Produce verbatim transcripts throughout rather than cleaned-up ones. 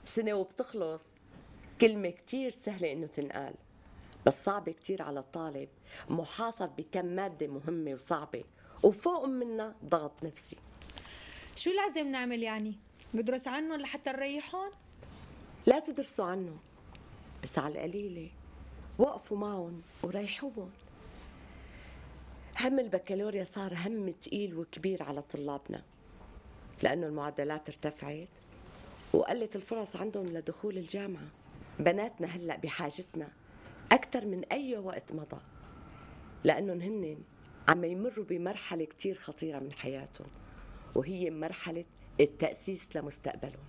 سنة وبتخلص. كلمة كتير سهلة إنه تنقال، بس صعبة كتير على الطالب محاصر بكم مادة مهمة وصعبة، وفوق منها ضغط نفسي. شو لازم نعمل يعني؟ ندرس عنه لحتى نريحهم؟ لا تدرسوا عنه، بس على القليلة وقفوا معهم وريحوهم. هم البكالوريا صار هم تقيل وكبير على طلابنا، لأنه المعدلات ارتفعت وقلت الفرص عندهم لدخول الجامعة. بناتنا هلأ بحاجتنا أكثر من أي وقت مضى، لأنهم هن عم يمروا بمرحلة كتير خطيرة من حياتهم، وهي مرحلة التأسيس لمستقبلهم.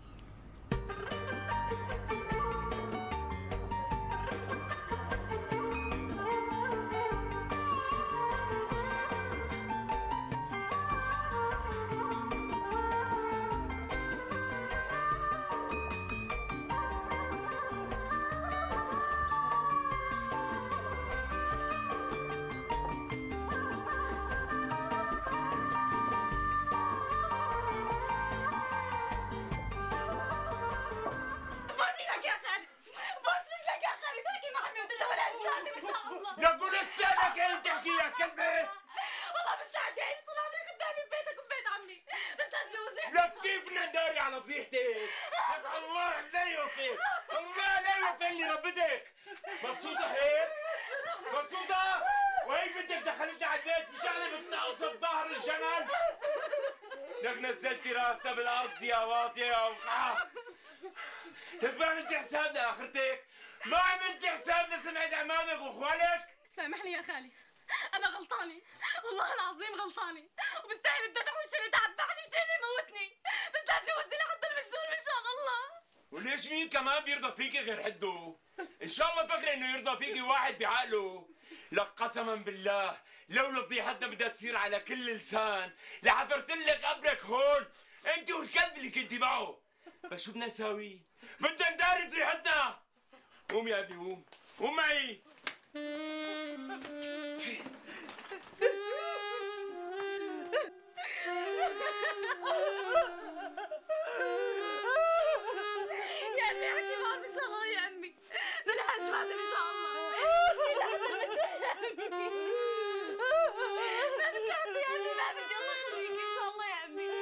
مبسوطة هيك؟ مبسوطة؟ وهيك بدك دخلتي على البيت بشغلة بتقصد ظهر الجمل؟ لك نزلتي راسها بالأرض يا واطية يا وقعة. لك ما عملتي حساب لآخرتك؟ ما عملتي حساب لسمعة عمامك وإخوانك؟ سامحني يا خالي، أنا غلطانة، والله العظيم غلطانة، وبستاهل الذبح والشريط عتبعني اشتري يموتني، بس لا تجوزني لحد المجنون من شان الله. وليش مين كمان بيرضى فيكي غير حده؟ ان شاء الله فاكره انه يرضى فيكي واحد بعقله. لك قسما بالله لولا فضيحتنا بدها تصير على كل لسان لحفرت لك قبرك هون انت والكلب اللي كنتي معه. بس شو بدنا نساوي؟ بدنا نداري فضيحتنا. قوم يا ابني قوم، قوم معي. يا أمي حكي معهم إن شاء الله يا أمي، بالحج بعد إن شاء الله. شيل لحد المشروع يا أمي. ما بدي أعطي يا أمي، ما بدي، الله يخليكي إن شاء الله يا أمي.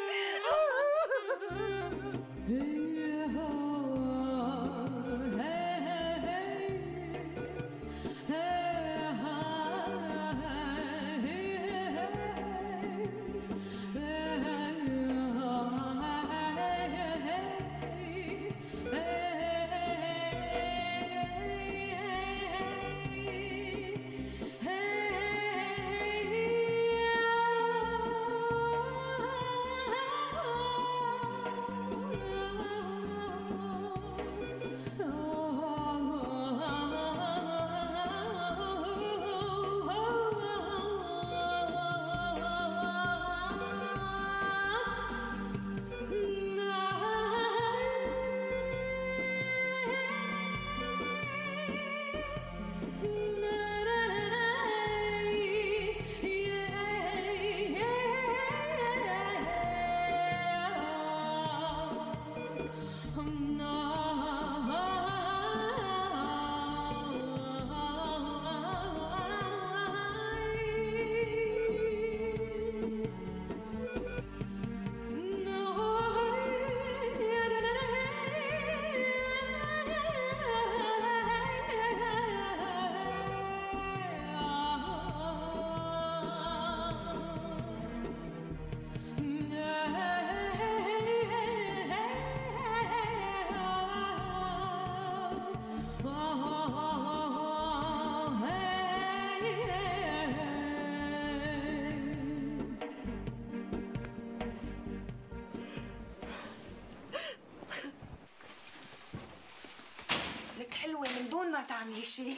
لك حلوة من دون ما تعملي شيء.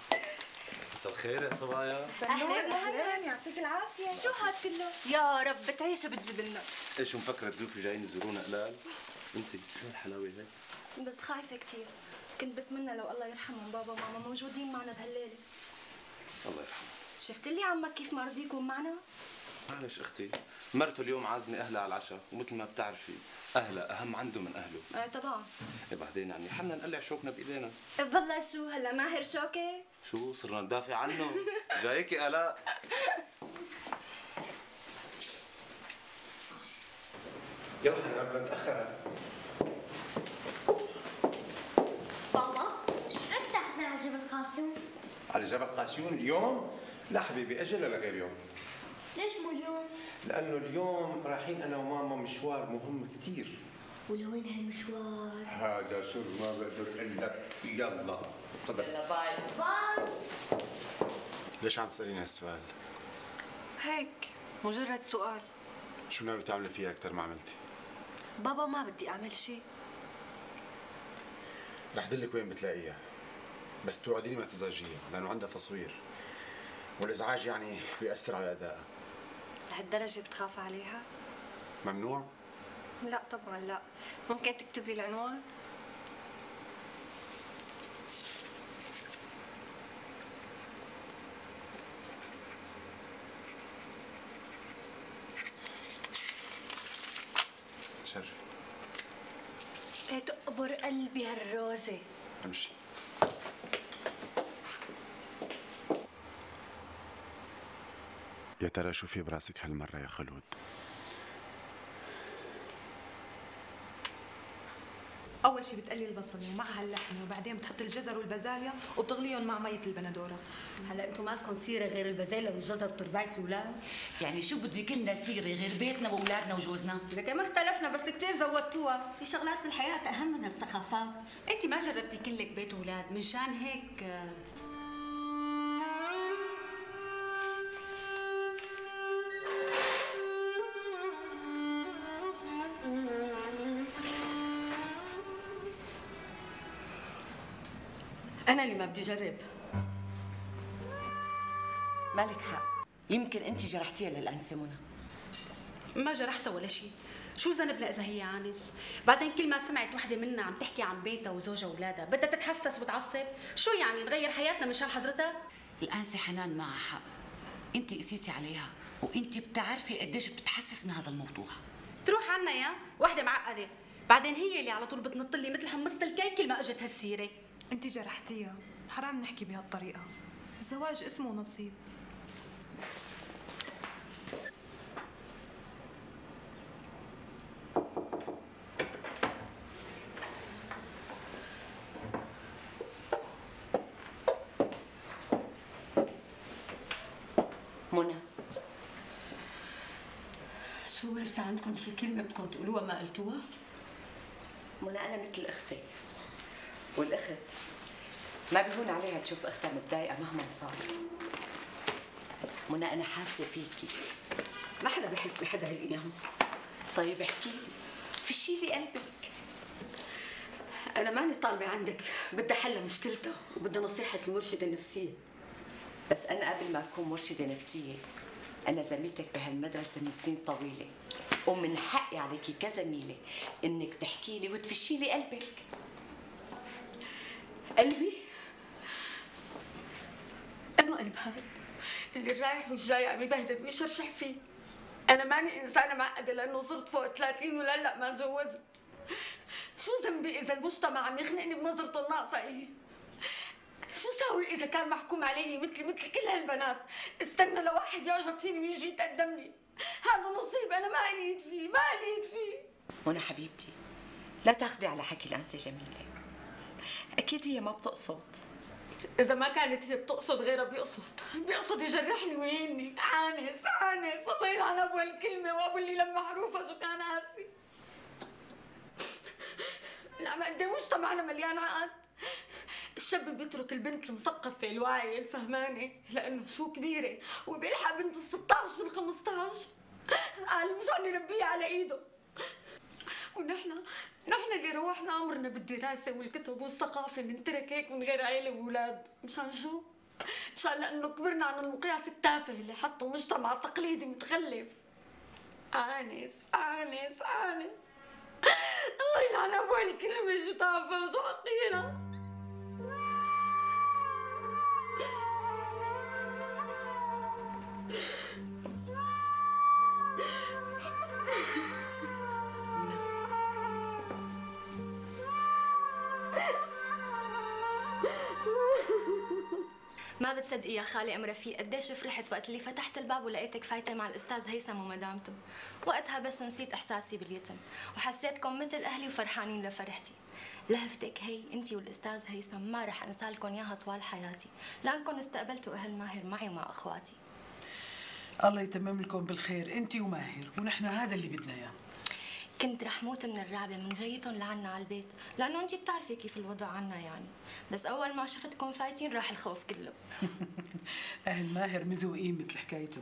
مساء الخير يا صبايا. اهلا اهلا، يعطيك العافية. شو هاد كله؟ يا رب بتعيش بتجيب لنا. ايش مفكرة الضيوف جايين يزورونا قلال؟ انت شو الحلاوة هيك؟ بس خايفة كثير، كنت بتمنى لو الله يرحمهم بابا وماما موجودين معنا بهالليلة. الله يرحمه. شفت لي عمك كيف ما رضيكم معنا؟ معلش اختي، مرته اليوم عازمه اهلها على العشاء، ومثل ما بتعرفي اهلها اهم عنده من اهله. ايه طبعا. إيه بعدين يعني حنا نقلع شوكنا بايدينا. بالله شو هلا ماهر شوكه؟ شو صرنا ندافع عنه؟ جايكي الاء. يلا حنا بدنا نتاخر. بابا شو رايك تاخذنا على جبل قاسيون؟ على جبل قاسيون اليوم؟ لا حبيبي اجلها لغير يوم. ليش مو اليوم؟ لانه اليوم رايحين انا وماما مشوار مهم كثير. ولوين هالمشوار؟ هذا سر ما بقدر اقول لك. يلا تفضل. يلا باي. باي. ليش عم تسأليني هالسؤال؟ هيك مجرد سؤال. شو ناوي تعملي فيها أكثر ما عملتي؟ بابا ما بدي اعمل شيء. رح دلك وين بتلاقيها، بس توعديني ما تزعجيها لأنه عندها تصوير، والإزعاج يعني بيأثر على أدائها. لهالدرجة بتخاف عليها؟ ممنوع؟ لا طبعا لا. ممكن تكتب لي العنوان؟ شرفي. ايه تقبر قلبي هالروزة. امشي. يا ترى شو في براسك هالمرة يا خلود؟ أول شي بتقلي البصل ومعها اللحمة، وبعدين بتحط الجزر والبازاليا وبتغليهم مع مية البندورة. هلا انتم مالكم سيره غير البازاليا والجزر ترباية الاولاد؟ يعني شو بده يكلنا سيره غير بيتنا واولادنا وجوزنا؟ لكن ما اختلفنا بس كثير زودتوها، في شغلات بالحياه اهم من هالسخافات. انت ما جربتي كلك بيت اولاد، مشان هيك انا اللي ما بدي جرب. مالك حق، يمكن انت جرحتيها للانسه منى. ما جرحتها ولا شيء، شو ذنبنا اذا هي عانس؟ بعدين كل ما سمعت وحده منا عم تحكي عن بيتها وزوجها واولادها بدها تتحسس وتعصب. شو يعني نغير حياتنا مشان حضرتها؟ الانسه حنان معها حق، انت قسيتي عليها وانت بتعرفي قديش بتتحسس من هذا الموضوع. تروح عنا يا وحده معقده، بعدين هي اللي على طول بتنط لي مثل حمصة الكيك كل ما اجت هالسيره. انت جرحتيها، حرام نحكي بهالطريقة. الزواج اسمه نصيب. منى شو لسه عندكم شي كلمه بدكم تقولوها ما قلتوها؟ منى انا مثل اختي، والاخت ما بيهون عليها تشوف اختها متضايقه مهما صار. منى انا حاسه فيكي. ما حدا بحس بحدا هالايام. طيب احكي لي، في شي بقلبك؟ انا ماني طالبه عندك، بدي حل مشكلتها وبدي نصيحه المرشده النفسيه. بس انا قبل ما اكون مرشده نفسيه انا زميلتك بهالمدرسه من سنين طويله، ومن حقي عليكي كزميله انك تحكي لي وتفشي لي قلبك. قلبي؟ انه قلب هاد اللي رايح والجاي عم يبهدل ويشرشح فيه. انا ماني انسانه معقده لانه صرت فوق ثلاثين ولا ما تجوزت. شو ذنبي اذا المجتمع عم يخنقني بنظرته الناقصه الي؟ شو ساوي اذا كان محكوم علي مثلي مثل كل هالبنات، استنى لواحد يعجب فيني ويجي يتقدم لي؟ هذا نصيب انا ما لي يد فيه، ما لي يد فيه. منى حبيبتي لا تاخذي على حكي الانسه جميله، اكيد هي ما بتقصد. إذا ما كانت هي بتقصد غيرها بيقصد، بيقصد يجرحني ويهيني. عانس عانس، الله يلعن أبو هالكلمة وأبو اللي لما حروفها شو كان قاسي. نعم قد ايه مجتمعنا مليان عقد. الشاب بيترك البنت المثقفة الواعية الفهمانة لأنه شو كبيرة وبيلحق بنت ال ستطعش وال خمسطعش قال مشان يربيها على إيده. ونحن نحن اللي روحنا عمرنا بالدراسة والكتب والثقافة ننترك هيك من غير عيلة وأولاد. مشان شو؟ مشان لأنه كبرنا عن المقياس التافه اللي حطه مجتمع تقليدي متخلف. آنس آنس آنس، الله يلعن أبو هالكلمة، شو تافهة وشو حقيرة. ما بتصدقي يا خالي ام رفيق قديش فرحت وقت اللي فتحت الباب ولقيتك فايته مع الاستاذ هيثم ومدامته. وقتها بس نسيت احساسي باليتم وحسيتكم مثل اهلي وفرحانين لفرحتي. لهفتك هي انت والاستاذ هيثم ما رح انسى لكم اياها طوال حياتي، لانكم استقبلتوا اهل ماهر معي ومع اخواتي. الله يتمم لكم بالخير انت وماهر، ونحن هذا اللي بدنا اياه. كنت رح موت من الرعبه من جيتهم لعنا على البيت، لانه انت بتعرفي كيف الوضع عنا يعني، بس اول ما شفتكم فايتين راح الخوف كله. اهل ماهر مذوقين مثل حكايته.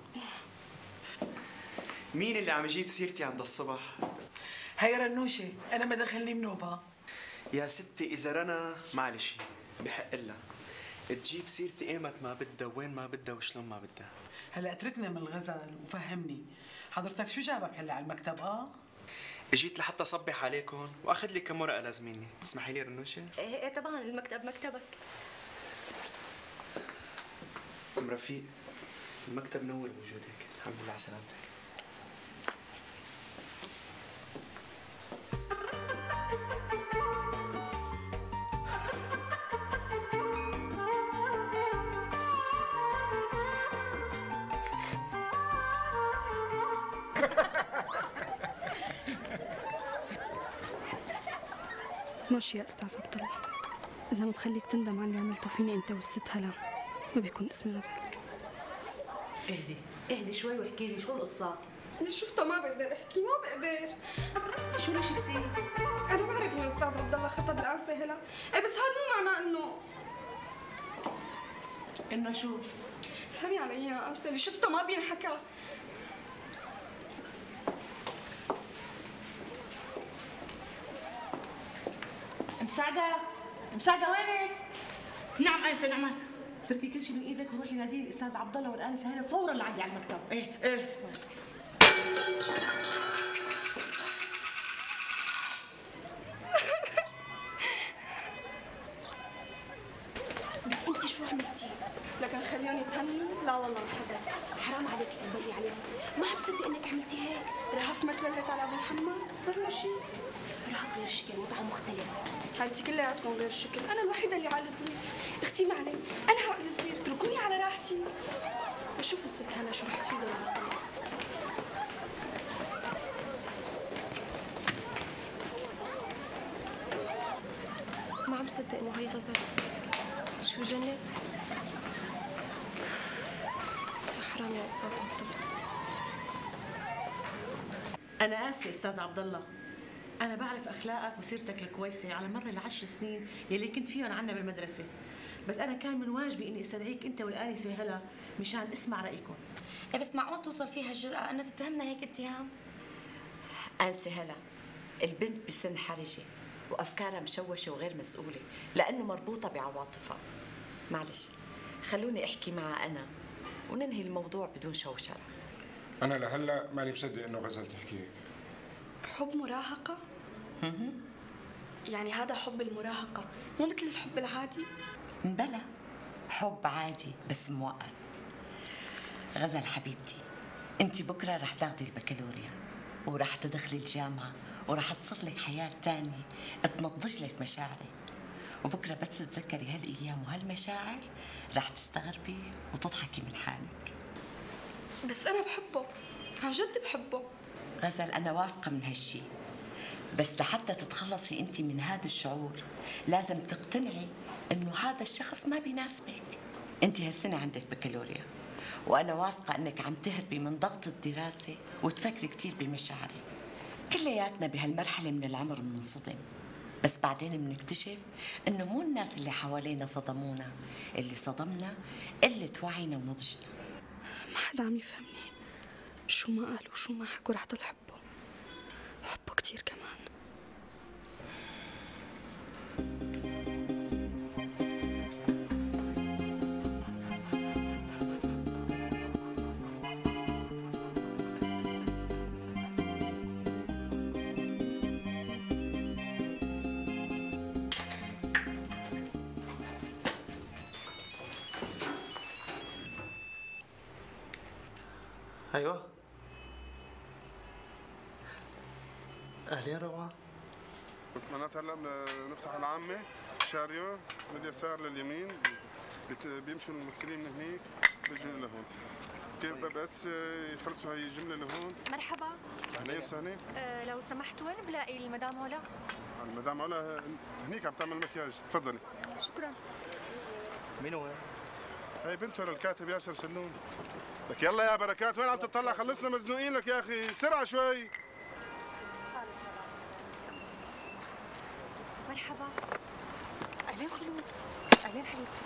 مين اللي عم يجيب سيرتي عند الصبح؟ هي رنوشه، انا ما دخلني بنوبه. يا ستي اذا رنا معلش بحق لها تجيب سيرتي ايمت ما بدها وين ما بدها وشلون ما بدها. هلا اتركنا من الغزل وفهمني، حضرتك شو جابك هلا على المكتب؟ اه اجيت لحتى صبح عليكم واخذ لي كم ورقه لازميني، تسمحي لي رنوشه؟ ايه ايه طبعا المكتب مكتبك. ام رفيق المكتب نور بوجودك، الحمد لله على سلامتك. ماشي يا استاذ عبد الله، اذا ما بخليك تندم على اللي عملته فيني انت والست هلا ما بيكون اسمي غزل. اهدي اهدي شوي واحكي لي شو القصه. اللي شفته ما بقدر احكي، ما بقدر. شو اللي شفتيه؟ انا بعرف انه الاستاذ عبد الله خطب الانسه هلا، ايه بس هذا مو معناه انه انه شو؟ فهمي علي يا انسه، اللي شفته ما بينحكى. مساعدة مساعدة وينك؟ نعم انسه نعمات، تركي كل شيء من ايدك وروحي نادي الاستاذ عبد الله والانسه هلا فورا لعندي على المكتب. ايه ايه انت شو عملتي؟ لكن خليهم يتهنوا. لا والله ما حزن. حرام عليك تنبقي عليهم، ما عم بصدق انك عملتي هيك. رهف ما تللت على ابو محمد، صار له شيء. رهف غير شكل، وضعها مختلف. حبيبتي كلياتكم غير شكل، انا الوحيده اللي عقلي صغير. اختي ما علي، انا عقلي صغير، اتركوني على راحتي. بشوف الست هلا شو رح تفيد ولا لا. ما عم صدق انه هي غزل. شو جنت؟ يا حرام يا استاذ عبد الله. انا اسفه استاذ عبد الله، انا بعرف اخلاقك وسيرتك الكويسه على مر العشر سنين يلي كنت فيهم عنا بالمدرسه، بس انا كان من واجبي اني استدعيك انت والانسه هلا مشان اسمع رايكم. إيه بس معقول توصل فيها الجرأة انها تتهمنا هيك اتهام؟ انسه هلا البنت بسن حرجه وافكارها مشوشه وغير مسؤوله لانه مربوطه بعواطفها. معلش خلوني احكي معها انا وننهي الموضوع بدون شوشره. انا لهلا ماني مصدق انه غزل تحكي هيك. حب مراهقه؟ يعني هذا حب المراهقه مو مثل الحب العادي؟ بلا حب عادي بس مؤقت. غزل حبيبتي، انت بكره رح تاخذي البكالوريا ورح تدخلي الجامعه ورح تصير لك حياه تانية تنضج لك مشاعرك، وبكره بس تتذكري هالايام وهالمشاعر رح تستغربي وتضحكي من حالك. بس انا بحبه، عن جد بحبه. غزل انا واثقه من هالشي، بس لحتى تتخلصي انت من هذا الشعور لازم تقتنعي انه هذا الشخص ما بيناسبك. انت هالسنه عندك بكالوريا وانا واثقه انك عم تهربي من ضغط الدراسه وتفكري كثير بمشاعرك. كلياتنا بهالمرحله من العمر بننصدم، بس بعدين بنكتشف انه مو الناس اللي حوالينا صدمونا، اللي صدمنا قله وعينا ونضجنا. ما حدا عم يفهمني، شو ما قال وشو ما حكوا رح ضل حبه، بحبه كثير كمان. ايوه اهلين روعه. معناتها هلا بدنا نفتح العامة، الشاريو من اليسار لليمين، بت... بيمشوا الممثلين من هنيك بيجوا لهون. كيف بس يخلصوا هاي الجمله لهون. مرحبا. اهلين وسهلين. أه لو سمحت وين بلاقي المدام علا؟ المدام علا هنيك عم تعمل مكياج، تفضلي. شكرا. مين هو؟ هي بنته للكاتب ياسر سلون. لك يلا يا بركات وين عم تطلع؟ خلصنا مزنوقين لك يا اخي، بسرعه شوي. مرحبا. اهلين خلود. اهلين حبيبتي.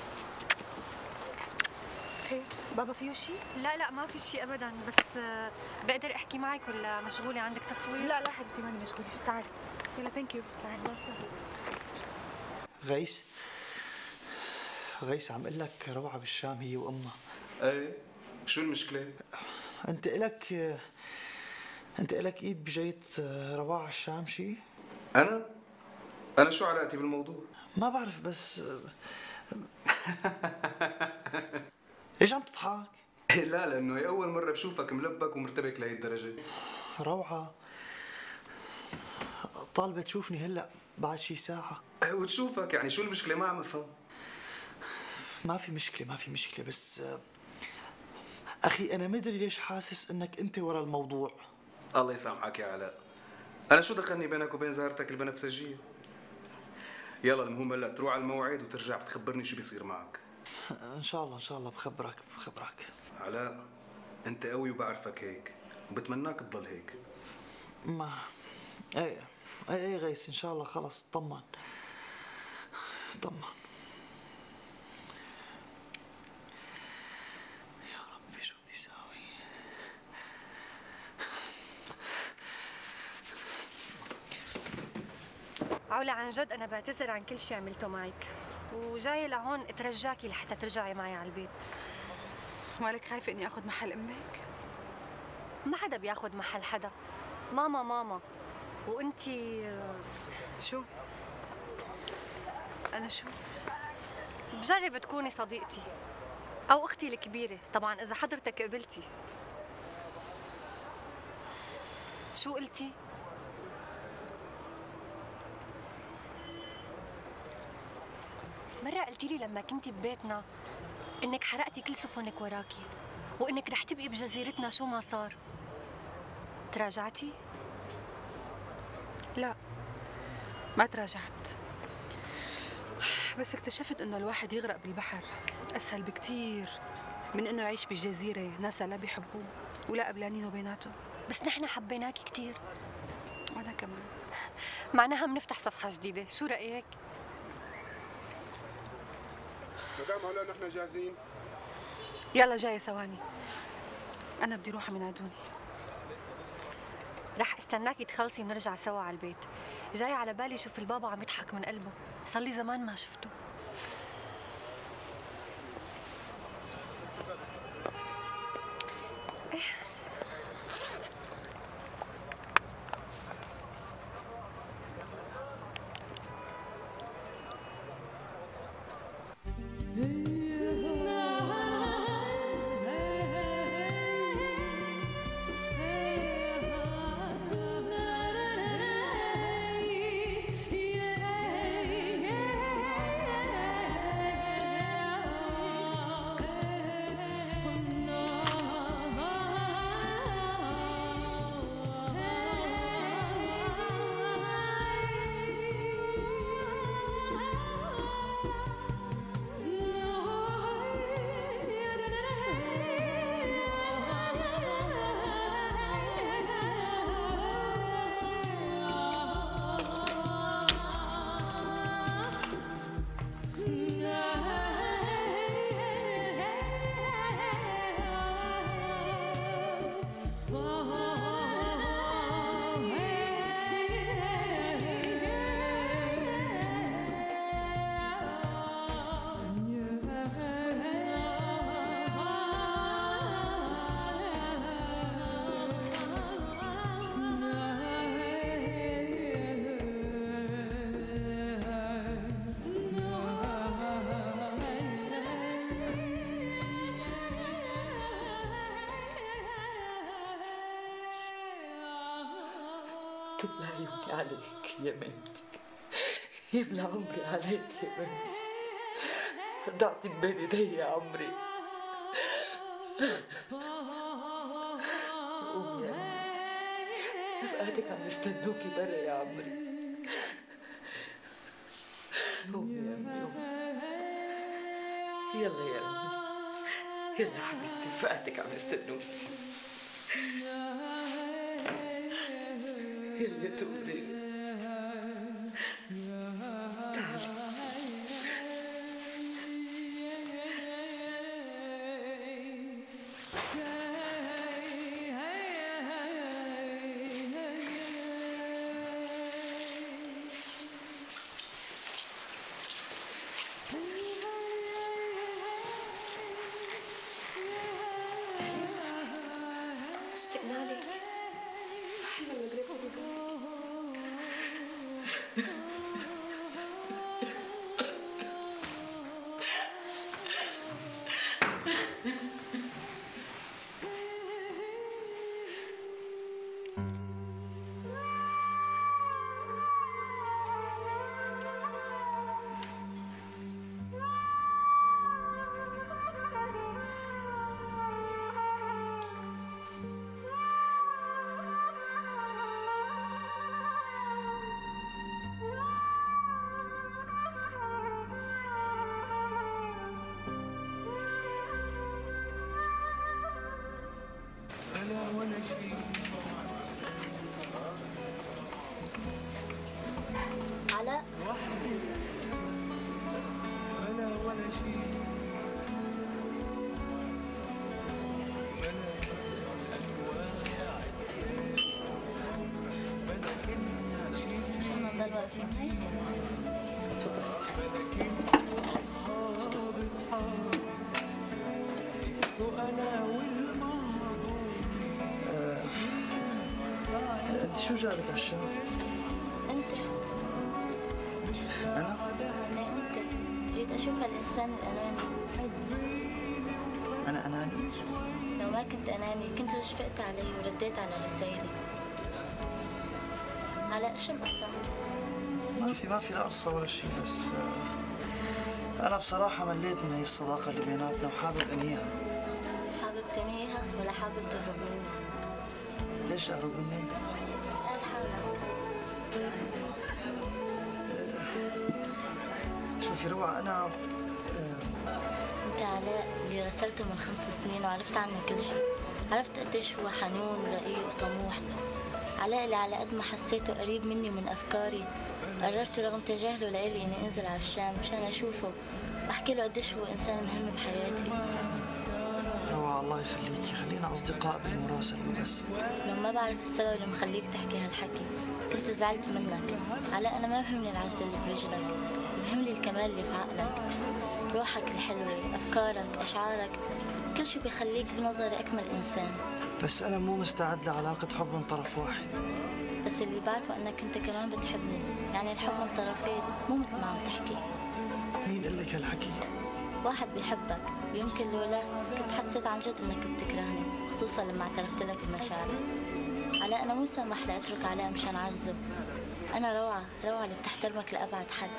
خير بابا فيه شيء؟ لا لا ما في شيء ابدا، بس آه، بقدر احكي معك ولا مشغوله عندك تصوير؟ لا لا حبيبتي ماني مشغوله، تعالي. يلا ثانك يو. اهلا وسهلا. غيس غيس عم اقول لك روعه بالشام هي وامها. ايه شو المشكله؟ انت الك انت الك ايد بجايه روعه الشام شيء؟ انا؟ انا شو علاقتي بالموضوع؟ ما بعرف بس ليش عم تضحك؟ لا لانه هي اول مره بشوفك ملبك ومرتبك لهي الدرجه. روعه طالبه تشوفني هلا بعد شي ساعه. وتشوفك يعني شو المشكله؟ ما عم افهم. ما في مشكله ما في مشكله بس اخي انا مدري ليش حاسس انك انت ورا الموضوع. الله يسامحك يا علاء، انا شو دخلني بينك وبين زهرتك البنفسجيه؟ يلا المهم هلا تروح على الموعد وترجع بتخبرني شو بيصير معك. ان شاء الله ان شاء الله بخبرك بخبرك. علاء انت قوي وبعرفك هيك وبتمناك تضل هيك. ما ايه ايه ايه غيس ان شاء الله خلص طمن طمن. يا ربي شو بدي اسوي؟ علا عن جد انا بعتذر عن كل شيء عملته معك، وجايه لهون اترجاكي لحتى ترجعي معي على البيت. مالك خايفه اني اخذ محل امك؟ ما حدا بياخذ محل حدا، ماما ماما وانتي. شو؟ انا شو؟ بجرب تكوني صديقتي او اختي الكبيره، طبعا اذا حضرتك قبلتي. شو قلتي؟ مرة قلتي لي لما كنتي ببيتنا انك حرقتي كل سفنك وراكي وانك رح تبقي بجزيرتنا شو ما صار. تراجعتي؟ لا ما تراجعت، بس اكتشفت انه الواحد يغرق بالبحر اسهل بكتير من انه يعيش بجزيرة ناسا لا بيحبوه ولا قبلانينه بيناتهم. بس نحن حبيناكي كتير. وانا كمان. معناها بنفتح صفحة جديدة، شو رأيك؟ مدام علا نحن جاهزين. يلا جاية ثواني، أنا بدي روح عم ينادوني. رح استناكي تخلصي ونرجع سوا على البيت. جاي على بالي شوف البابا عم يضحك من قلبه، صار لي زمان ما شفته. يبلى عيوني عليك يا بنتي، يبلى عمري عليك يا بنتي. ضعتي بين ايدي يا عمري. قومي يا أمي، رفقاتك عم يستنوكي برا يا عمري. قومي يا أمي قومي. يلا يا أمي، يلا حبيبتي، رفقاتك عم يستنوكي. يلا يا توري، تعالي. اشتقنا لك. حلوة المدرسة بدون. علاء نضل واقفين هيك؟ انت شو جابك على الشام؟ انت انا؟ ايه انت جيت اشوف هالانسان الاناني. انا اناني؟ لو ما كنت اناني كنت رشفقت علي ورديت على رسائلي. علاء شو القصة؟ ما في ما في لا قصة ولا شيء، بس آه، أنا بصراحة مليت من هي الصداقة اللي بيناتنا وحابب أنهيها. حابب تنهيها ولا حابب تهرب مني؟ ليش أهرب مني؟ اسأل حالك. آه، شوفي روعة أنا آه، انت علاء اللي رسلته من خمس سنين وعرفت عنه كل شيء. عرفت قديش هو حنون ورقيق وطموح. علاء اللي على قد ما حسيته قريب مني من أفكاري قررت رغم تجاهله لإلي إني أنزل على الشام مشان أشوفه وأحكي له قديش هو إنسان مهم بحياتي. روعة الله يخليكي، خلينا أصدقاء بالمراسلة وبس. لو ما بعرف السبب اللي مخليك تحكي هالحكي كنت زعلت منك. علاء أنا ما بهمني العزة اللي برجلك، بهمني الكمال اللي في عقلك، روحك الحلوة، أفكارك، أشعارك، كل شي بيخليك بنظري أكمل إنسان. بس أنا مو مستعد لعلاقة حب من طرف واحد. بس اللي بعرفه أنك أنت كمان بتحبني، يعني الحب من طرفين مو مثل ما عم تحكي. مين قال لك هالحكي؟ واحد بيحبك ويمكن لولا كنت حسيت عن جد انك كنت تكرهني، خصوصا لما اعترفت لك بمشاعري. علاء انا مو سامح لاترك علاء مشان عجزه. انا روعة، روعة اللي بتحترمك لأبعد حد.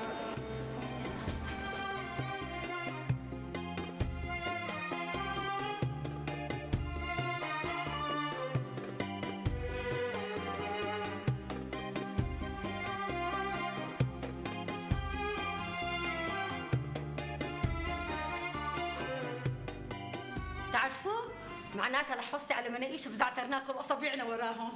تعرفوا؟ معناتها رح وصي على مناقيش بزعترناكم واصابعنا وراهم.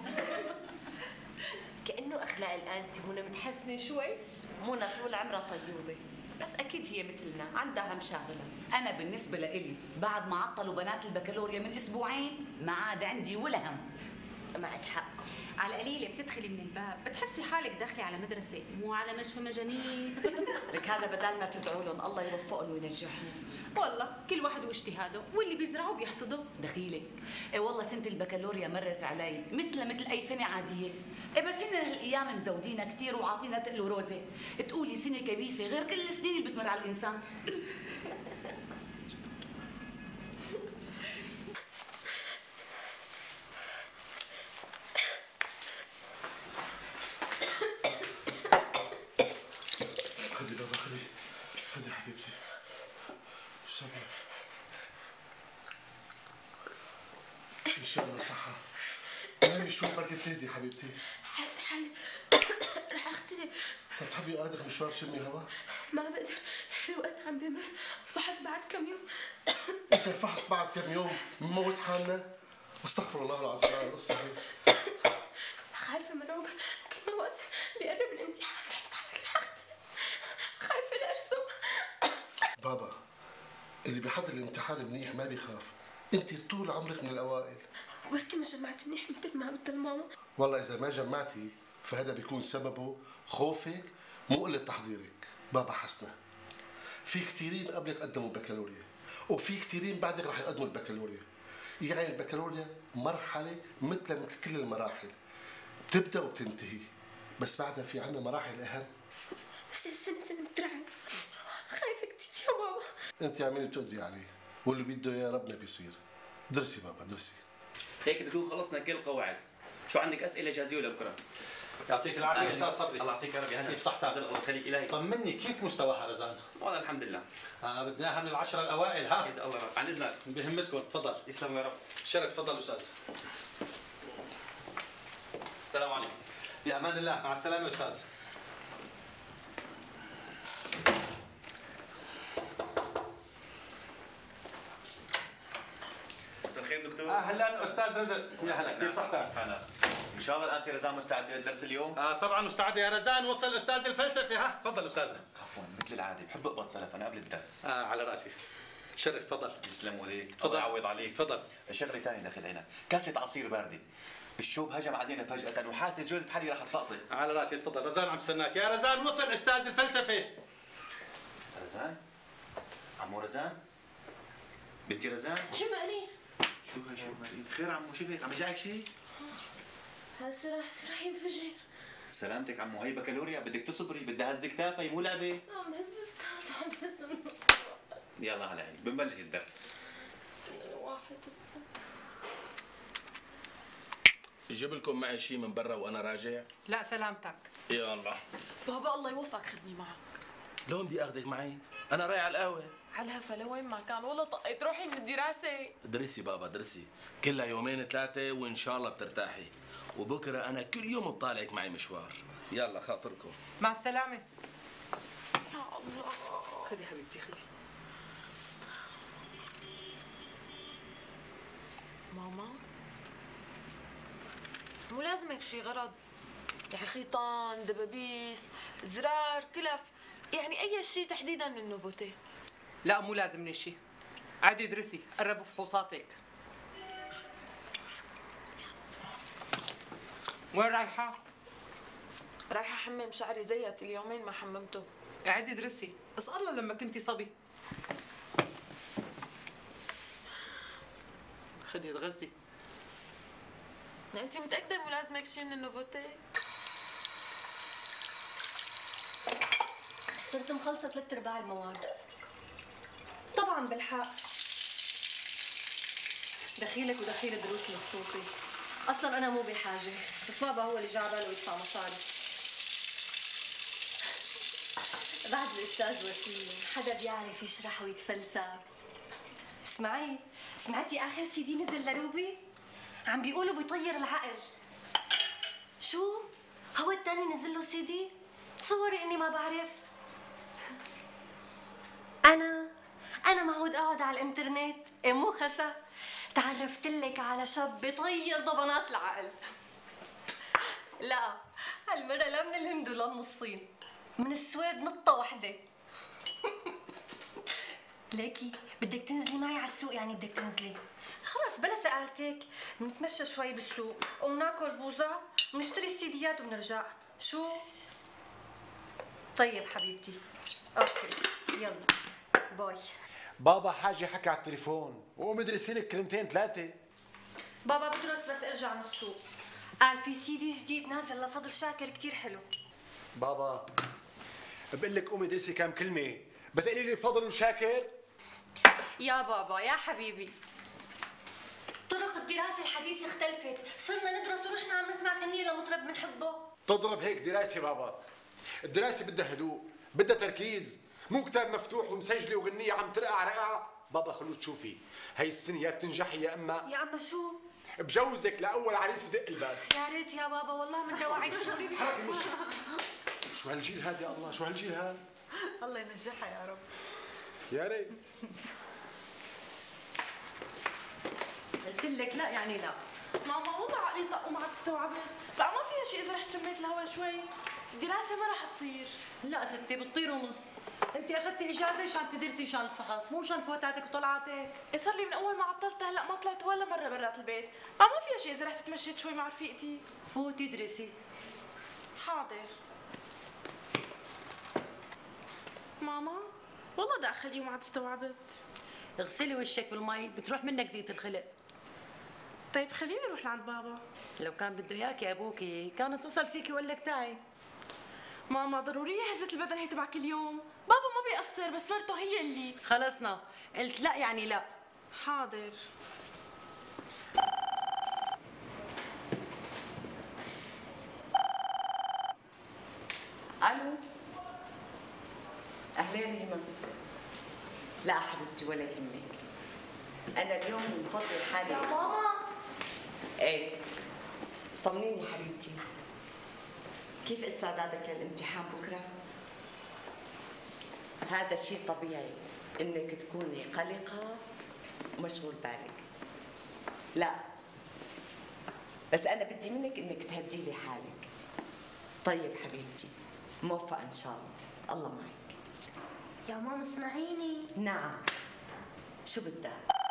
كأنه أخلاق الآنسة منى متحسنة شوي. منى طول عمرها طيوبة، بس أكيد هي مثلنا عندها مشاغلة. أنا بالنسبة لإلي بعد ما عطلوا بنات البكالوريا من أسبوعين ما عاد عندي ولا هم. معك حق، على قليلة بتدخلي من الباب بتحسي حالك داخلة على مدرسة مو على مشفى مجانين. لك هذا بدل ما تدعوا لهم الله يوفقهم وينجحهم. والله كل واحد واجتهاده، واللي بيزرعه بيحصده. دخيلك ايه والله سنة البكالوريا مرس علي مثل مثل أي سنة عادية. ايه بس هن هالأيام مزودينا كتير وعاطينا تقلوا روزة. تقولي سنة كبيسة غير كل السنين اللي بتمر على الإنسان. خذي بابا خذي خذي حبيبتي صبر. ان شاء الله صحة. نامي شوي بركي تهدي حبيبتي. حاسة حالي رح اختنق. طب تحبي اخذك مشوار شمي هوا؟ ما بقدر، الوقت عم بمر، الفحص بعد كم يوم. ايش الفحص بعد كم يوم؟ بنموت حالنا؟ استغفر الله العظيم على القصة هي. خايفة مرعوبة، كل ما وقت بيقرب الامتحان بحس حالي رح اختنق. خايفة لارسم. بابا اللي بيحضر الامتحان منيح ما بيخاف، انت طول عمرك من الاوائل. بركي ما جمعت منيح مثل ما قلت لماما. والله اذا ما جمعتي فهذا بيكون سببه خوفك مو قلة تحضيرك. بابا حسنة، في كثيرين قبلك قدموا بكالوريا وفي كثيرين بعدك رح يقدموا البكالوريا. يعني البكالوريا مرحلة مثل مثل كل المراحل، بتبدا وبتنتهي، بس بعدها في عنا مراحل اهم. بس السنة سنة بترعب، خايفة كثير يا بابا. انت اعملي بتقدري عليه، واللي بده اياه ربنا بيصير. درسي بابا درسي. هيك بكون خلصنا كل القواعد. شو عندك اسئله جاهزه لبكره؟ يعطيك العافيه استاذ صبري. الله يعطيك يا رب. هلا كيف صحتك؟ الله يخليك الهي. طمني كيف مستواها رزان؟ والله الحمد لله. آه بدنا اياها من العشره الاوائل ها؟ اذا الله رب. عن اذنك. بهمتكم تفضل. يسلموا يا رب. شرف تفضل استاذ. السلام عليكم. بامان الله، مع السلامه استاذ. مساء الخير دكتور. اهلا استاذ نزل، يا هلا كيف صحتك؟ هلا. ان شاء الله الانسه رزان مستعده للدرس اليوم؟ اه طبعا مستعده يا رزان. وصل استاذ الفلسفه ها؟ تفضل استاذ. عفوا مثل العاده بحب اقبض سلف انا قبل الدرس. اه على راسي. شرف تفضل. يسلم وليك. تفضل. الله يعوض عليك. تفضل. شغله ثانيه داخل عينك، كاسه عصير بارده. الشوب هجم علينا فجأة وحاسس جوزة حالي راح تطقطق. على راسي تفضل. رزان عم تستناك يا رزان. وصل استاذ الفلسفه. رزان؟ عمو رزان؟ بنتي رزان؟ شو مقري؟ شو هي شو مقري؟ خير عمو شو هيك؟ عم يجعك شيء؟ هسه راح راح ينفجر. سلامتك عمو، هي بكالوريا بدك تصبري، بدها هز كتافي مو لعبه. عم بهز استاذ عم بهز. يلا على عيني بنبلش الدرس. واحد بس. جيب لكم معي شيء من برا وانا راجع؟ لا سلامتك. يا الله. بابا الله يوفقك خدني معك. لون بدي اخذك معي؟ انا رايح على القهوه. على الهفا لوين ما كان والله طقيت روحي من الدراسه. درسي بابا درسي، كلها يومين ثلاثه وان شاء الله بترتاحي، وبكره انا كل يوم بطالعك معي مشوار. يلا خاطركم. مع السلامه. يا الله. خذي حبيبتي خذي. ماما مو لازم هيك شي غرض، يعني خيطان، دبابيس، زرار، كلف، يعني اي شيء تحديدا من النوفوتي. لا مو لازم شيء. عادي ادرسي، قربوا فحوصاتك. وين رايحة؟ رايحة حمم شعري زيت اليومين ما حممته. قاعدة ادرسي، اسأل الله لما كنتي صبي. خدي اتغذي. انت متأكدة مو لازم هيك شيء من النوفوتي؟ صرت مخلصة ثلاث ارباع المواد. طبعا بالحق. دخيلك ودخيل دروس الخصوصي. اصلا انا مو بحاجة، بس بابا هو اللي جاب باله يدفع مصاري. بعد الاستاذ وسيم حدا بيعرف يشرح ويتفلسف. اسمعي، سمعتي اخر سي دي نزل لروبي؟ عم بيقولوا بيطير العقل. شو؟ هو الثاني نزل له سي دي؟ تصوري اني ما بعرف. انا انا معود اقعد على الانترنت، إيه مو خسا. تعرفت لك على شاب بيطير ضبنات العقل. لا هالمرة لا من الهند ولا من الصين، من السويد نطة وحدة. ليكي بدك تنزلي معي على السوق، يعني بدك تنزلي. خلص بلا سألتك، بنتمشى شوي بالسوق وناكل بوزة ونشتري السيديات وبنرجع. شو؟ طيب حبيبتي، اوكي يلا باي. بابا حاجة حكى على التليفون وقوم ادرسي لك كلمتين ثلاثة. بابا بدرس بس ارجع من السوق، قال في سيدي جديد نازل لفضل شاكر كتير حلو. بابا بقول لك قومي ادرسي كم كلمة، بتقولي لي فضل وشاكر؟ يا بابا يا حبيبي، طرق الدراسة الحديثة اختلفت، صرنا ندرس ونحن عم نسمع غنية لمطرب بنحبه. تضرب هيك دراسة بابا، الدراسة بدها هدوء، بدها تركيز، مو كتاب مفتوح ومسجله وغنيه عم ترقع رقع. بابا خلو تشوفي، هي السنه يا بتنجحي يا اما يا اما شو؟ بجوزك لاول عريس بدق الباب. يا ريت يا بابا والله من دواعي شغلي. حركي المشي. شو هالجيل هذا يا الله، شو هالجيل هذا؟ الله ينجحها يا رب. يا ريت. قلت لك لا يعني لا. ماما والله عقلي طق وما عاد استوعبت، بقى ما فيها شيء اذا رحت شميت الهوا شوي، الدراسة ما رح تطير. لا ستي بتطير ونص، انت اخذتي اجازه مشان تدرسي مشان الفحص، مو مشان فوتاتك وطلعاتك. إيه صار لي من اول ما عطلت هلا ما طلعت ولا مره برات البيت، بقى ما فيها شيء اذا رحت تمشيت شوي مع رفيقتي. فوتي ادرسي. حاضر. ماما والله داخل يوم عاد استوعبت. اغسلي وشك بالمي بتروح منك دية الخلق. طيب خليني اروح لعند بابا. لو كان بده اياكي ابوكي كان اتصل فيكي وقال لك تعي. ماما ضرورية هزة البدن هي تبع كل يوم، بابا ما بيقصر بس مرته هي اللي. خلصنا، قلت لا يعني لا. حاضر. الو اهلين ريما. لا حبيبتي ولا يهمك، انا اليوم مفضل حالي. يا ماما. ايه طمنيني حبيبتي، كيف استعدادك للامتحان بكره؟ هذا شيء طبيعي انك تكوني قلقه ومشغول بالك. لا بس انا بدي منك انك تهدي لي حالك. طيب حبيبتي موفقه ان شاء الله، الله معك. يا ماما اسمعيني. نعم شو بدك؟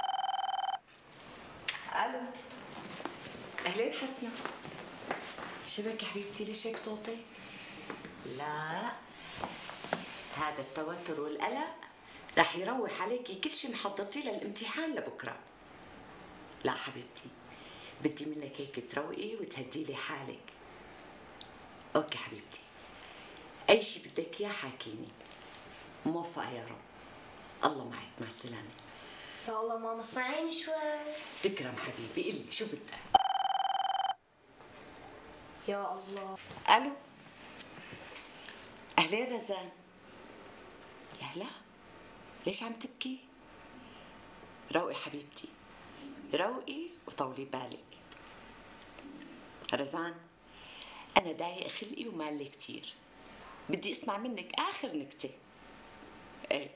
الو اهلين حسنة. شبك يا حبيبتي ليش هيك صوتك؟ لا هذا التوتر والقلق رح يروح عليكي كل شيء محضرتيه للامتحان لبكره. لا حبيبتي بدي منك هيك تروقي وتهدي لي حالك. اوكي حبيبتي اي شيء بدك اياه حاكيني. موفقه يا رب، الله معك، مع السلامه. يا الله ماما اسمعيني شوي. تكرم حبيبي، قلي شو بدك؟ يا الله. الو اهلين رزان. يا هلا ليش عم تبكي؟ روقي حبيبتي روقي وطولي بالك. رزان انا ضايق خلقي ومالي كتير، بدي اسمع منك اخر نكته. ايه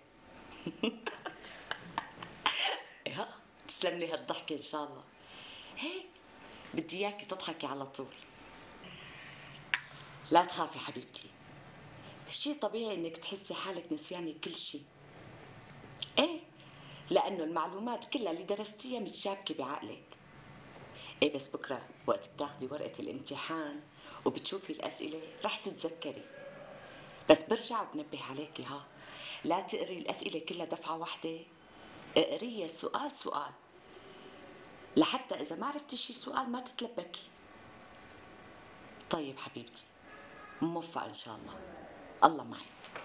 ايه تسلم لي هالضحكه ان شاء الله. هيك بدي اياكي تضحكي على طول. لا تخافي حبيبتي، شيء طبيعي انك تحسي حالك نسيانه كل شيء. ايه لانه المعلومات كلها اللي درستيها متشابكه بعقلك. ايه بس بكره وقت بتاخدي ورقه الامتحان وبتشوفي الاسئله رح تتذكري. بس برجع بنبه عليكي ها، لا تقري الاسئله كلها دفعه واحده، اقريها سؤال سؤال لحتى اذا ما عرفتي شي سؤال ما تتلبكي. طيب حبيبتي موفقه ان شاء الله، الله معك.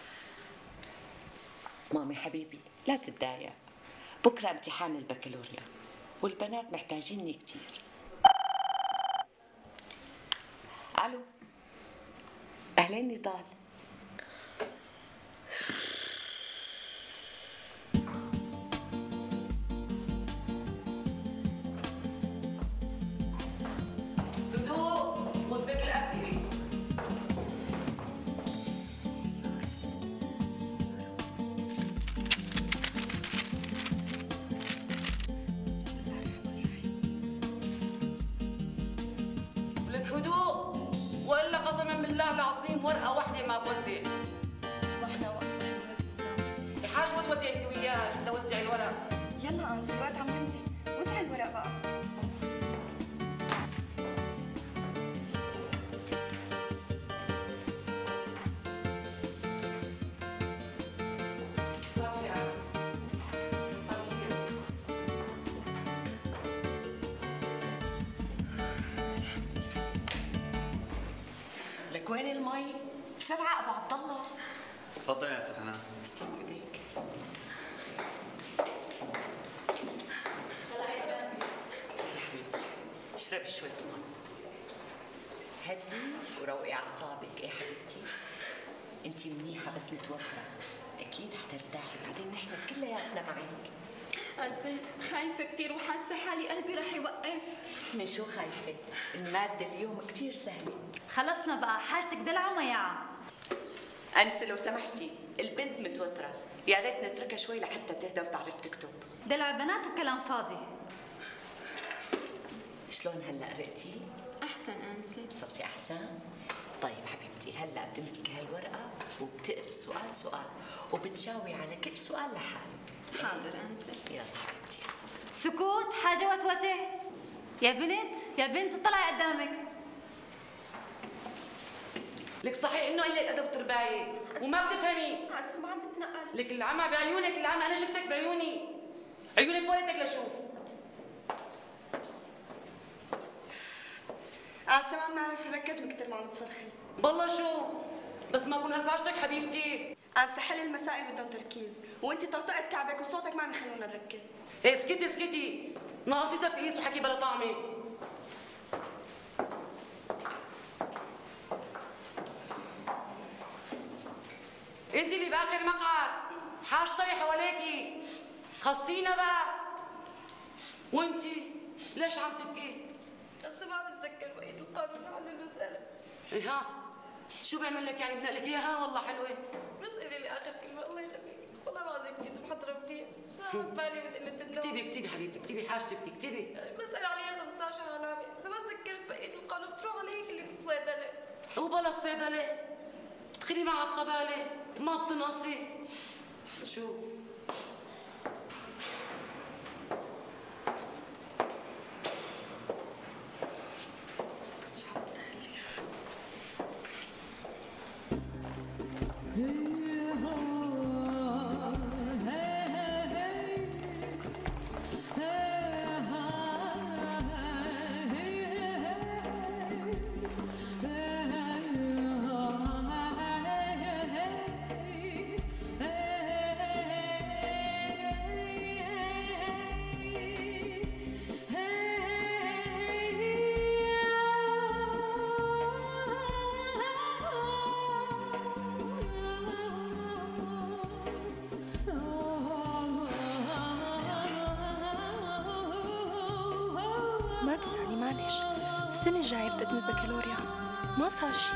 مامي حبيبي لا تتضايق، بكره امتحان البكالوريا والبنات محتاجيني كتير. الو اهلين نضال. هدوء وصلت الاسئله. لك هدوء والا قسما بالله العظيم ورقه واحده ما بوزع. اصبحنا واصبحنا يا حاج وين ودي انت وياه بدي اوزع الورق. يلا انسي الوقت عم بمضي، وزعي الورق بقى. لك وين المي؟ بسرعه ابو عبد الله. تفضل يا ست حنان. تسلم ايديك. يا حبيبتي اشربي شوي مي، هدي وروقي اعصابك. ايه حبيبتي انت منيحه بس متوتره. اكيد حترتاحي، بعدين نحن كلياتنا معك. أنسة خايفة كثير وحاسة حالي قلبي رح يوقف. من شو خايفة؟ المادة اليوم كثير سهلة. خلصنا بقى، حاجتك دلع ومياعة. أنسة لو سمحتي، البنت متوترة، يا ريت نتركها شوي لحتى تهدى وتعرف تكتب. دلع بنات وكلام فاضي. شلون هلا قرأتي؟ أحسن أنسة. صرتي أحسن؟ طيب حبيبتي، هلا بتمسكي هالورقة وبتقري السؤال سؤال وبتجاوبي على كل سؤال لحاله. حاضر أنسة. يلا حبيبتي. سكوت، حاجة وتوتة. يا بنت يا بنت اطلعي قدامك. لك صحيح انه قلة الادب وتربايه وما بتفهمي. هسه ما عم بتنقل. لك العمى بعيونك، العمى انا شفتك بعيوني. عيونك بولتك لشوف. آسف ما بنعرف نركز من كثر ما عم تصرخي. بالله شو؟ بس ما كون ازعجتك حبيبتي. آسف حل المسائل بدهم تركيز، وانت طرطقت كعبك وصوتك ما عم يخلونا نركز. ايه اسكتي اسكتي، ناقصي تفقيس وحكي بلا طعمه. انت اللي باخر مقعد، حاجتي حواليكي، خصينا بقى. وانتي ليش عم تبكي؟ بس ما عم بتذكر بقية القانون على المسألة. ايه ها؟ شو بعمل لك يعني؟ بنقلك اياها والله حلوة. بس قولي لي آخر كلمة الله يخليك، والله العظيم كنت محضرة منيح، راحت بالي من قلة النوم. اكتبي اكتبي حبيبتي، اكتبي حاجتك، اكتبي. المسألة عليها خمسطعش علامة، إذا ما تذكرت بقية القانون بتروح علي كلية الصيدلة. وبلا الصيدلة تدخلي مع القبالة ما بتنقصي. شو؟ ما تزعلي معلش، السنة الجاية بتقدم البكالوريا، ما صار شي.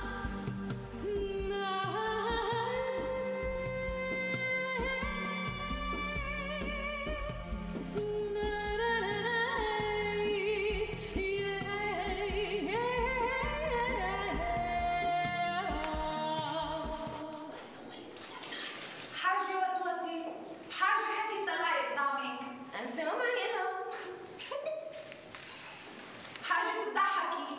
حاجة وتوتي، حاجة حكي طلعي قدامك. أنسة ما معي أنا. حاجة تضحكي.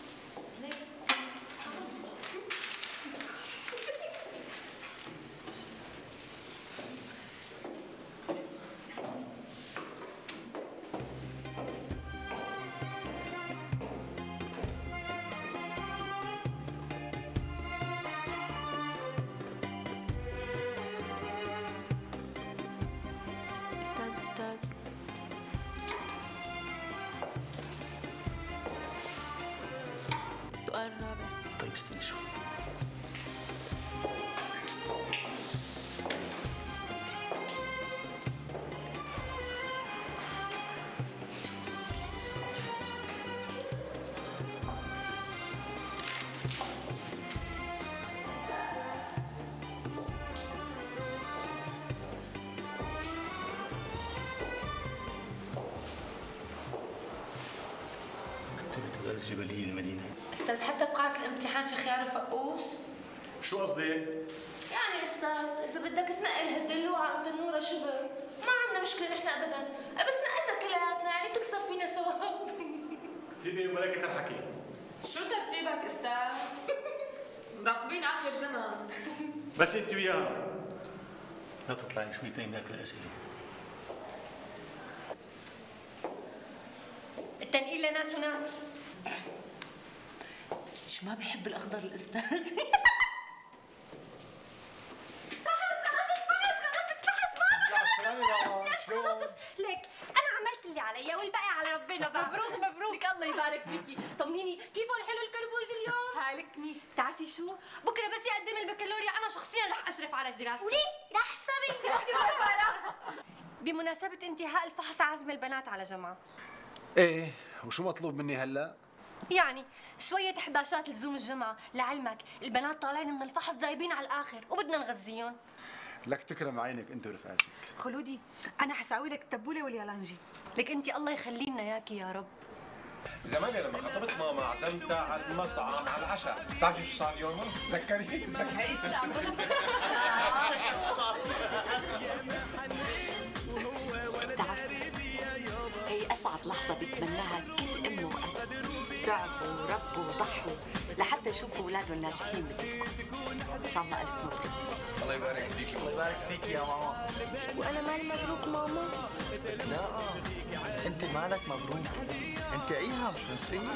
أستاذ أستاذ السؤال الرابع. طيب استني شوي. كتبت غرز جبلية المدينة. استاذ حتى بقاعة الامتحان في خيار فقوس. شو قصدك؟ يعني استاذ اذا بدك تنقل هالدلوعه عند النوره شبه ما عندنا مشكله نحن ابدا، بس نقلنا كلياتنا يعني بتكسب فينا ثواب. اكتبي وملكة الحكي. شو ترتيبك استاذ؟ مراقبين اخر زمن. بس انت وياها لا تطلعي شوي تاني من الاسئله. التنقيل لناس وناس. شو ما بحب الاخضر الاستاذ. ليك انا عملت اللي علي والباقي على ربنا بقى. مبروك مبروك. لك الله يبارك فيكي. طمنيني كيف الحلو الكربوز اليوم؟ هالكني. بتعرفي شو؟ بكره بس يقدم البكالوريا انا شخصيا رح اشرف على دراستي. وليه؟ رح صبي بمناسبة انتهاء الفحص عازم البنات على جمعة. ايه وشو مطلوب مني هلا؟ يعني شوية حداشات لزوم الجمعة، لعلمك البنات طالعين من الفحص دايبين على الآخر وبدنا نغذيهم. لك تكرم عينك انت ورفقاتك. خلودي انا حساوي لك التبوله واليالانجي. لك انت الله يخلي لنا اياكي يا رب. زمان لما خطبت ماما عزمتها على المطعم على العشاء، بتعرفي شو صار اليوم؟ تذكري تذكري بتعرف هي أسعد لحظة بيتمناها كل أم وأب، تعبوا وربوا وضحوا لحتى يشوفوا أولادهم ناجحين مثلكم. إن شاء الله ألف مبروك. الله يبارك فيكي. الله يبارك فيكي يا ماما. وأنا مالي مبروك ماما؟ لا انت مالك مبروك، انت عيها مش نسيت.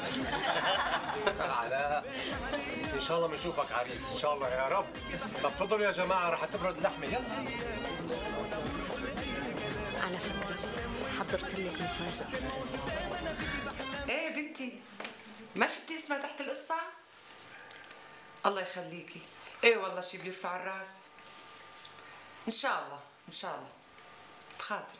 علاء ان شاء الله بنشوفك عريس ان شاء الله يا رب. طب تفضلوا يا جماعه رح تبرد اللحمه يلا. على فكرة حضرت لك مفاجأة. ايه بنتي ما شفتي اسمها تحت القصة؟ الله يخليكي. ايه والله شي بيرفع الراس. ان شاء الله ان شاء الله بخاطري.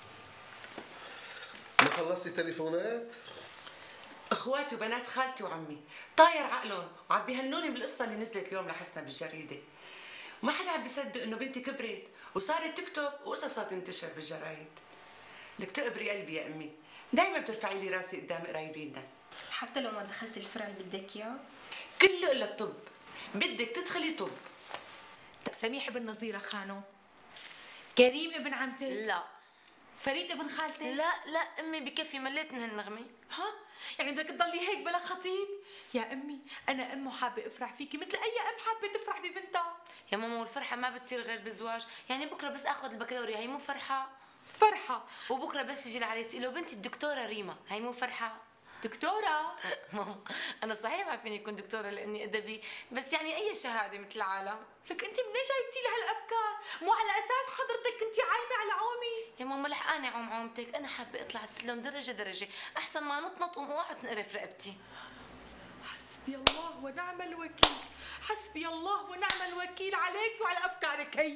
ما خلصتي تليفونات؟ اخواتي وبنات خالتي وعمي طاير عقلهم وعم بيهنوني بالقصة اللي نزلت اليوم لحسنا بالجريدة. وما حدا عم بيصدق انه بنتي كبرت وصارت تكتب وقصصها تنتشر بالجرايد. لك تقبري قلبي يا امي، دايما بترفعي لي راسي قدام قرايبينا. حتى لو ما دخلت الفرع اللي بدك اياه؟ كله الا الطب، بدك تدخلي طب. طب سميح ابن نظيرة خانو؟ كريم ابن عمتك؟ لا. فريد ابن خالتك؟ لا لا امي بكفي مليت من هالنغمة. ها؟ يعني بدك تضلي هيك بلا خطيب؟ يا امي انا ام وحابه افرح فيكي مثل اي ام حابه تفرح ببنتها. يا ماما والفرحة ما بتصير غير بالزواج، يعني بكره بس اخذ البكالوريا هي مو فرحة؟ فرحة. وبكره بس يجي العريس تقول له بنتي الدكتورة ريما، هي مو فرحة؟ دكتورة؟ ماما انا صحيح ما فيني اكون دكتورة لاني ادبي، بس يعني اي شهادة مثل العالم. لك انت منين جايبتي لي هالافكار؟ مو على اساس حضرتك كنتي عايمه على عومي؟ يا ماما لحقاني عوم عومتك، انا حابه اطلع السلم درجه درجه، احسن ما نطنط وقعد تنقرف رقبتي. حسبي الله ونعم الوكيل، حسبي الله ونعم الوكيل عليك وعلى افكارك هي.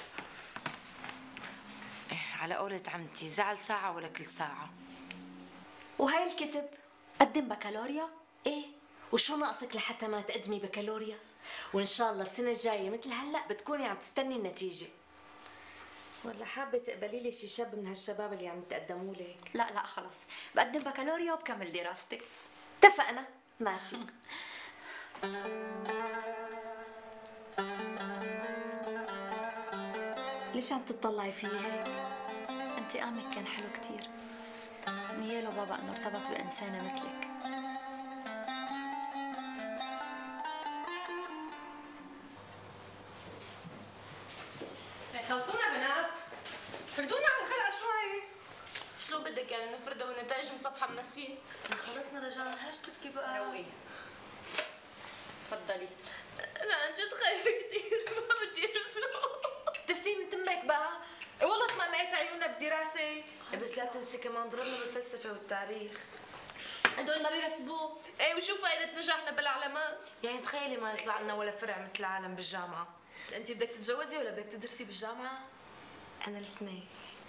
ايه على قولة عمتي زعل ساعة ولا كل ساعة. وهاي الكتب قدم بكالوريا؟ ايه وشو ناقصك لحتى ما تقدمي بكالوريا؟ وان شاء الله السنة الجاية مثل هلا بتكوني عم تستني النتيجة. ولا حابة تقبلي لي شي شاب من هالشباب اللي عم يتقدموا لك؟ لا لا خلص بقدم بكالوريا وبكمل دراستي. اتفقنا ماشي. ليش عم تطلعي فيي هيك؟ انتقامك كان حلو كتير. نيال وبابا انه ارتبط بانسانة مثلك. خلصونا بنات، فردونا على الخلقة شوي. شلون بدك يعني نفردها والنتائج مصبحة منسيه؟ خلصنا رجعنا هاش تبكي بقى. روقي. تفضلي. انا عن جد خايفة كثير ما بدي اشوفه. تفي من تمك بقى. والله طمأنت عيوننا بدراسة. بس لا تنسي كمان ضربنا بالفلسفة والتاريخ. هدول ما بيرسبوه. ايه وشو فائدة نجاحنا بالعلامات؟ يعني تخيلي ما يطلع لنا ولا فرع مثل العالم بالجامعة. انت بدك تتجوزي ولا بدك تدرسي بالجامعة؟ انا الاثنين.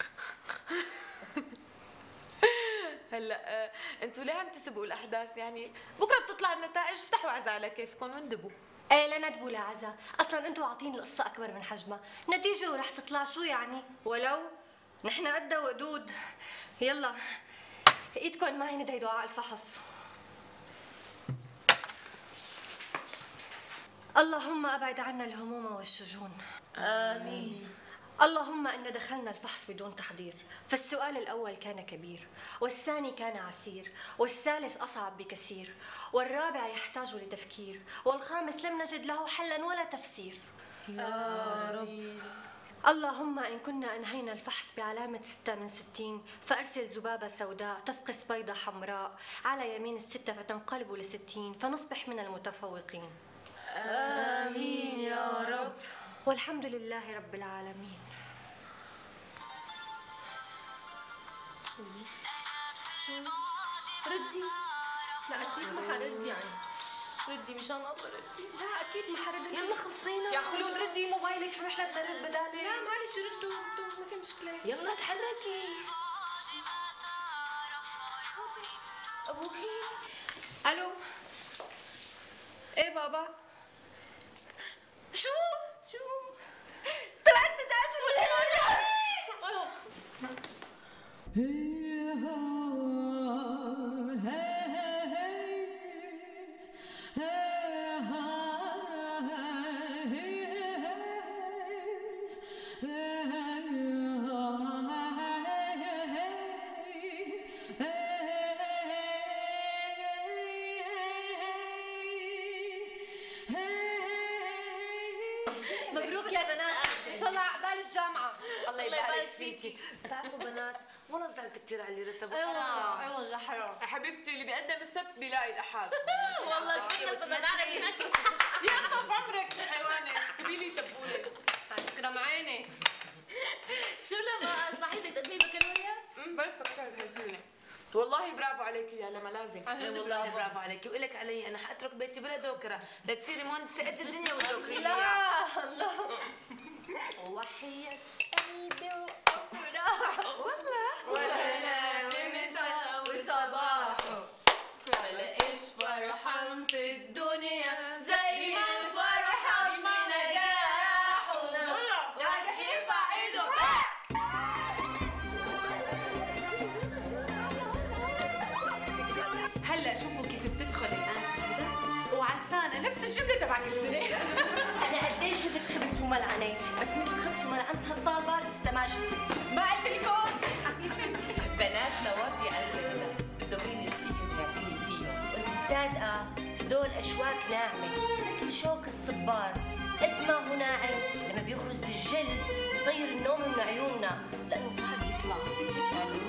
هلا انتوا ليه عم تسبقوا الاحداث؟ يعني بكره بتطلع النتائج، افتحوا عزا على كيفكم واندبوا. ايه لا ندبوا لا عزا، اصلا انتوا عاطين القصة اكبر من حجمها، نتيجة ورح تطلع شو يعني؟ ولو نحن قدها وقدود. يلا ايدكم معي ندعي دعاء الفحص. اللهم ابعد عنا الهموم والشجون. امين. اللهم إن دخلنا الفحص بدون تحضير، فالسؤال الأول كان كبير، والثاني كان عسير، والثالث أصعب بكثير، والرابع يحتاج لتفكير، والخامس لم نجد له حلا ولا تفسير. يا رب. اللهم إن كنا أنهينا الفحص بعلامة ستة من ستين فأرسل ذبابة سوداء تفقس بيضة حمراء على يمين الستة فتنقلب لستين فنصبح من المتفوقين. آمين يا رب. والحمد لله رب العالمين. شو؟ ردي. لا أكيد ما حرد يعني. ردي مشان الله ردي. لا اكيد ما حرد. يلا خلصينا يا خلود ردي موبايلك، شو نحن بدنا نرد بدالك؟ لا معلش ردوا ردوا ما في مشكله. يلا تحركي. ابوكي. الو. ايه بابا؟ شو؟ شو؟ طلعت متعشر ولا مبروك يا بنات، ان شاء الله عقبال الجامعه. الله يبارك فيكي. بتعرفوا بنات والله زعلت كثير على اللي رسبوا. اي والله اي والله حرام. يا حبيبتي اللي بيقدم السبت بيلاقي الاحد. والله كثير صدقني. يخف عمرك يا حيوانه، اكتبي لي تبوله. تكرم عيني. شو لما صحيتي تقدمي بكالوريا؟ امم بفكر هالسنه. والله برافو عليكي يا لما لازم. اي والله برافو عليكي، وإلك علي انا حاترك بيتي بلا دوكره لتصيري مهندسه قد الدنيا وتدوكري لي. لا الله. وحياة قلبي وافراح والله ولا نام مساء وصباح، فلاقيش فرحان في الدنيا زي الفرحة بنجاحنا. واحد يرفع ايده. هلا شوفوا كيف بتدخل الانسه كده وعلسانه نفس الجمله تبع كل سنه. انا قديش شفت خبز وملعنه، بس مثل خبز وملعنه هالطابه لسه ما شفت. ما قلت لكم؟ بناتنا ورد يا انسه هدى، بدهم مين فيهم تعتني فيهم. وانت صادقه دول اشواك ناعمه مثل شوك الصبار، قد ما هو ناعم لما بيخرج بالجلد بيطير النوم من عيوننا لانه صعب يطلع. يعني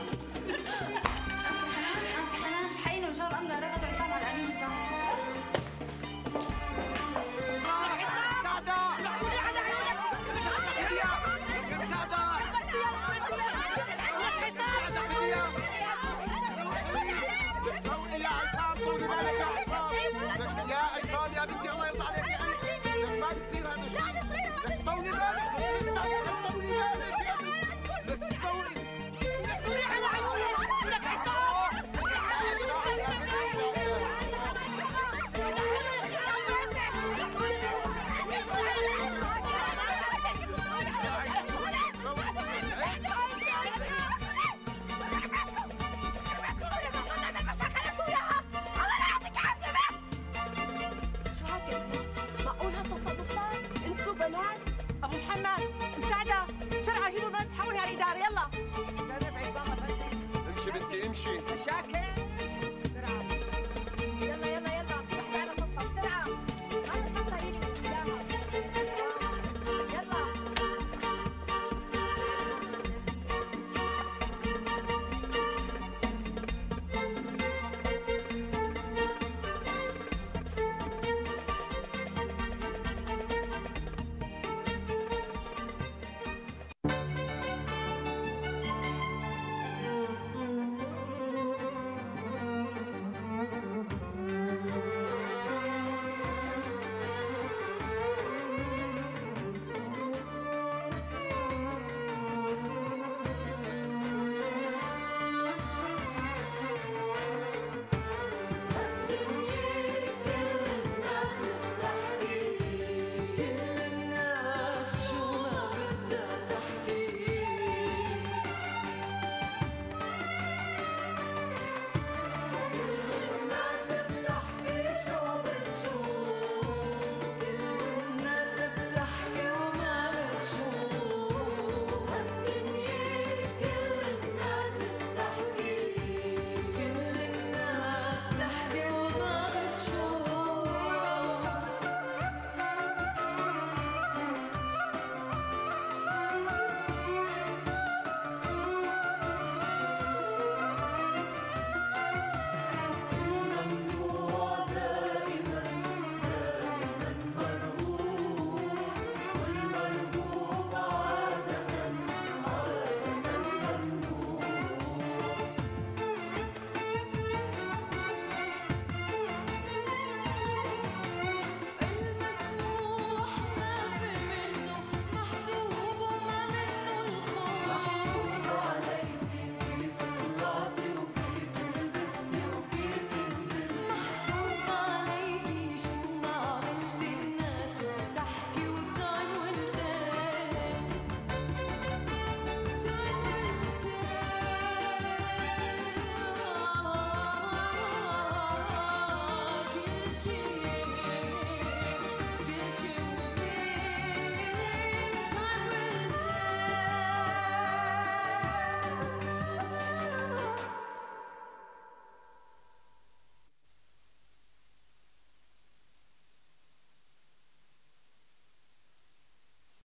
انت حنان حينا ان شاء الله رغد عصام على الانين بتاعه. يا عصام يا بنتي الله يرضى عليك يا اخي، لك ما بيصير هذا الشيء. لك طولي بالك، طولي بالك يا بنتي، لك طولي. لك عصام ابو محمد مساعده بسرعه جيبوا البنات تحولي على الاداره يلا.